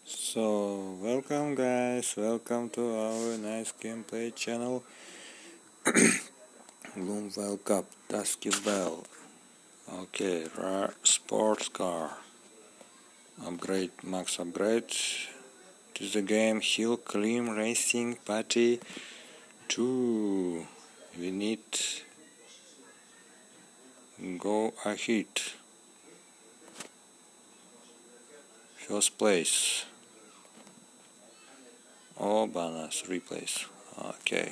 So, welcome guys, welcome to our nice gameplay channel. Gloomvale Cup, Dusky Bell. Okay, rare sports car. Upgrade, max upgrade. To the game Hill Climb Racing Party 2. We need go ahead. First place. Oh, banner, 3 place. Okay.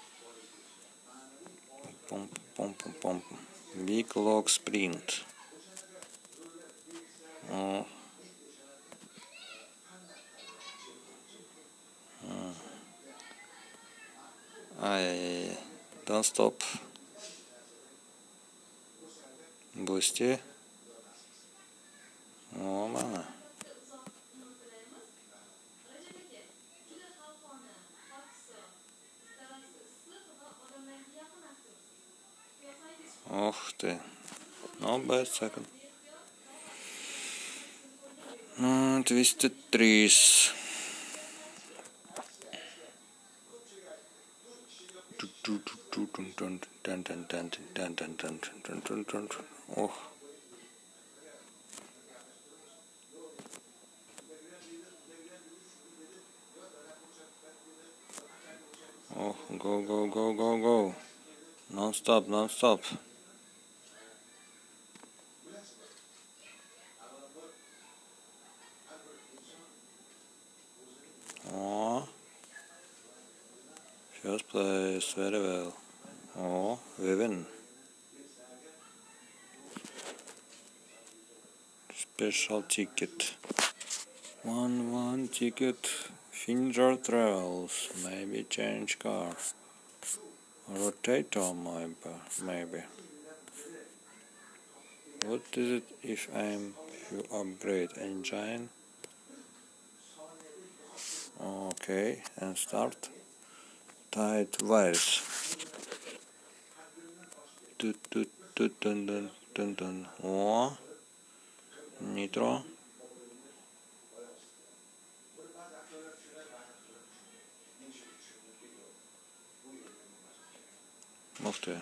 Pump, pump, pump, pump. Big log sprint. Oh. I don't stop. Boosty. Oh, man. Ох ты. Not bad second. Twisted trees. Oh. Oh, go, go, go, go, go. Non-stop, non-stop. Oh. First place, very well. Oh, we win. Special ticket. One ticket. Finger travels. Maybe change car. Rotator maybe. What is it if you upgrade engine? Okay, and start. Tight wires. Dun. Oh, nitro. Ух ты.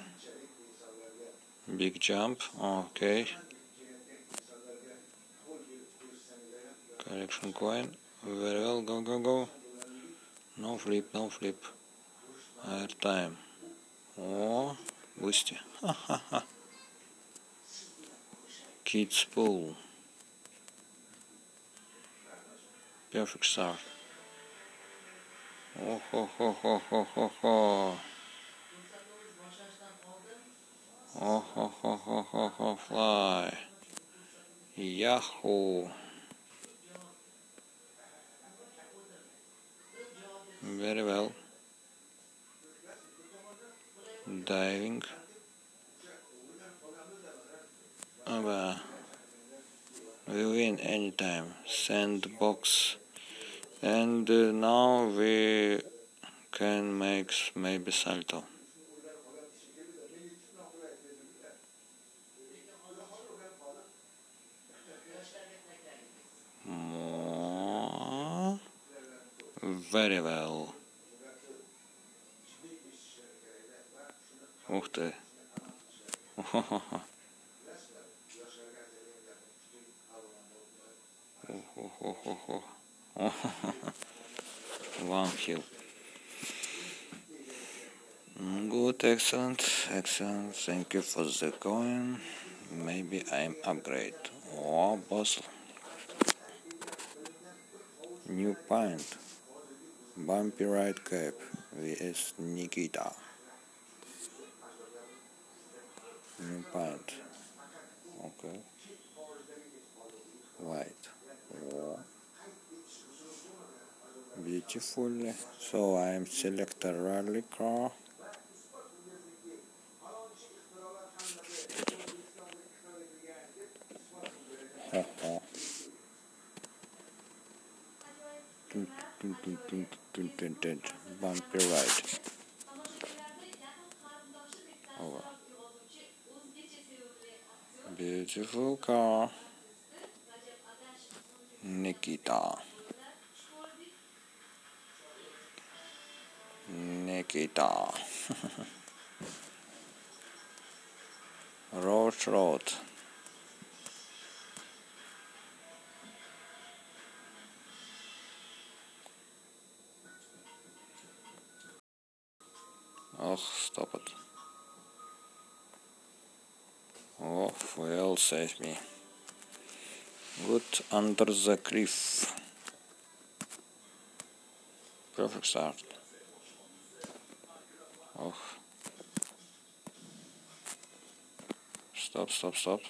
Big jump. Okay. Collection coin. Very well. Go, go, go. No flip, no flip. Air time. Oh, boosty. Kids pool. Perfect start. Oh, ho, ho, ho, ho, ho, ho. Oh, ho, ho, ho, ho, ho, fly. Yahoo. Very well. Diving. We win anytime. Sandbox. And now we can make maybe salto. More. Very well. Ух ты. One hill. Good, excellent. Thank you for the coin. Maybe I'm upgrade. Oh, boss. New pint. Bumpy ride cap. vs Nikita. New pint. Okay. White. Oh. Beautiful. So I'm select a rally car. Bumpy ride. Over. Beautiful car. Nikita. Nikita. Road. Oh, stop it. Oh, well, save me. Good under the cliff. Perfect start. Oh. Stop.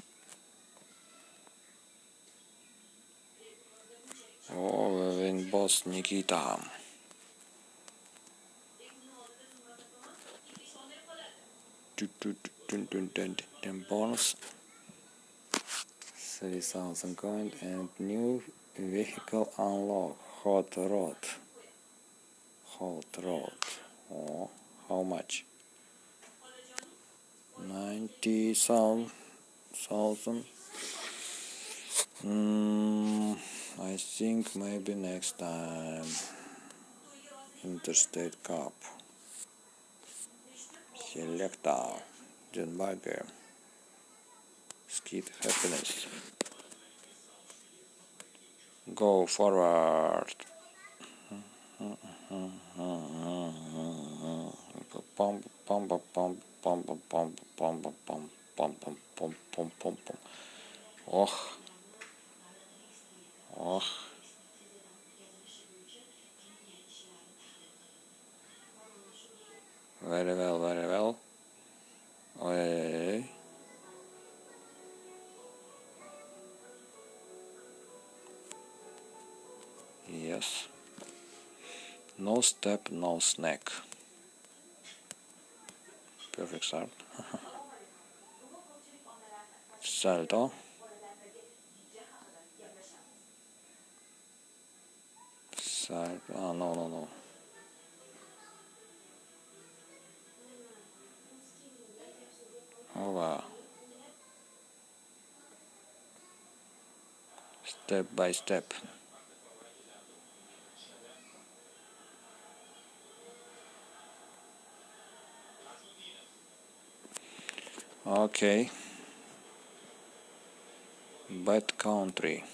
Oh, win boss Nikita. Bonus 3000 coin and new vehicle unlock. Hot rod. Oh, how much? 90,000. I think maybe next time. Interstate Cup. Selector. John Bagger. Skid Happiness. Go forward. Oh. Very well. Okay. Yes. No step, no snack. Perfect start. Salto. No. Over. Step by step. Okay. Bad country.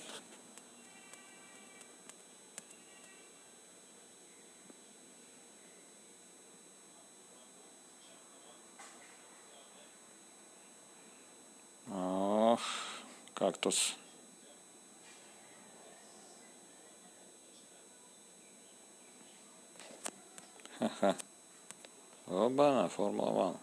Oh, cactus. Haha. Oba, Formula 1.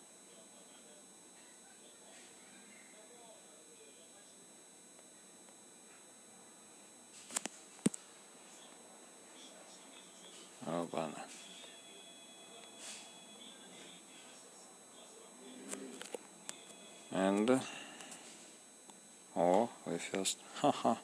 Oba. And oh, we first. Haha.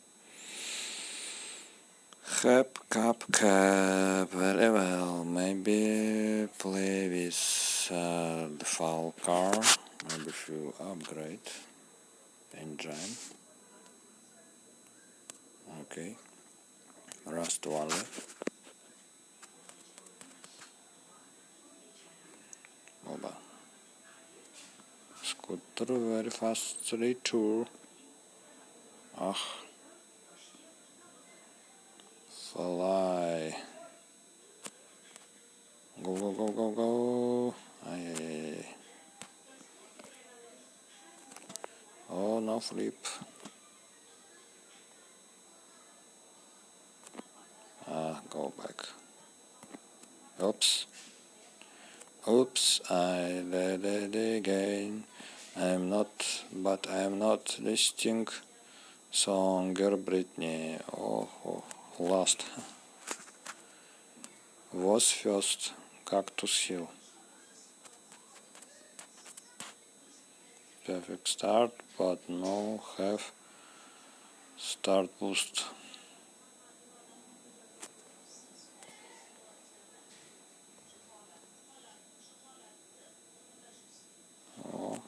Cup. Very well. Maybe play with the foul car. Maybe few upgrade engine. Okay. Rust one left. Oba. Scooter very fast return. Ah. Fly. Go. Ay. Oh, no flip. Go back. Oops, I did it again. I am not listening song Girl Britney. Oh, last. Was first Cactus Hill. Perfect start, but no have start boost. Oh.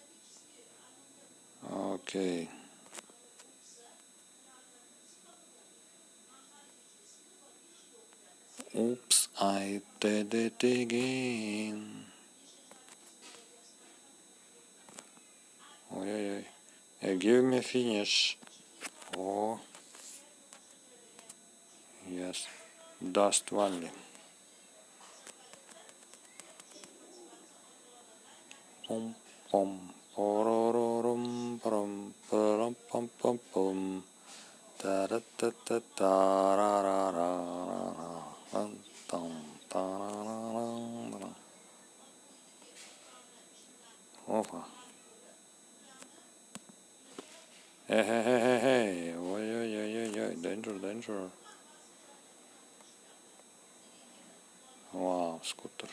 Okay. I did it again. Ой-ой-ой. Give me finish. Oh, yes. Dust only. Pom pom. Pororom pom pom pom pom pom. Ta ta ta ta ta ra ra ra ra. Tam ta ra ra ra. Опа. Hey. Ой-ой-ой-ой-ой. Danger, danger. Wow, scooter.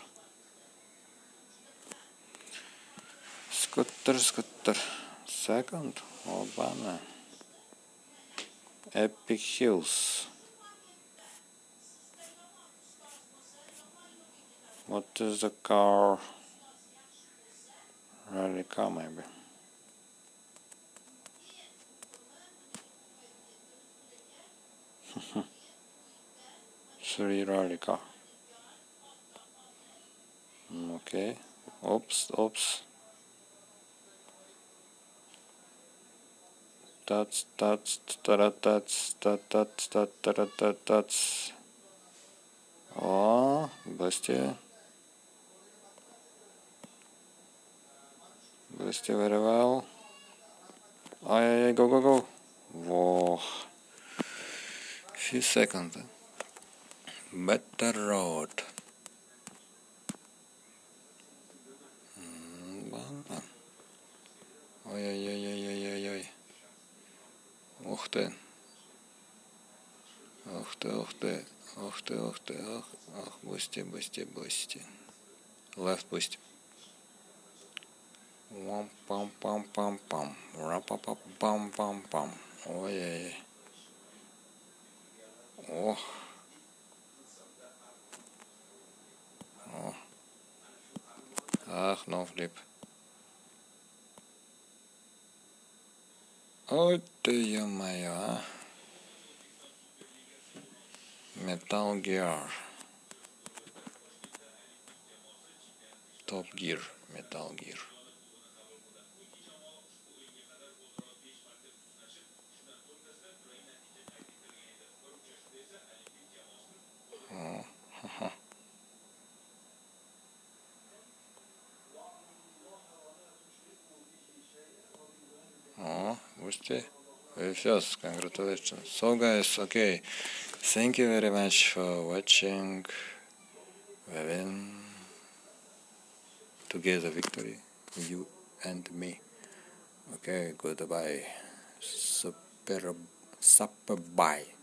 Scooter. Second. Obama. Epic Hills. What is the car? Rally car maybe. Three rally car. Okay. Oops. That's. О, Бусти. Boost very well. Ай, go. Во. Few seconds. Better road. Ой. Ух ты. Ох, Бусти. Left Бусти. Пам-пам-пам-пам-пам. Ра-па-па-пам-пам-пам. Ой. Ох. Ах, no flip. Ой ты, ё-моё, а. Metal Gear. Top Gear. Metal Gear. Бусти. First, congratulations. So guys, okay. Thank you very much for watching. We win together victory, you and me. Okay, goodbye. Super bye.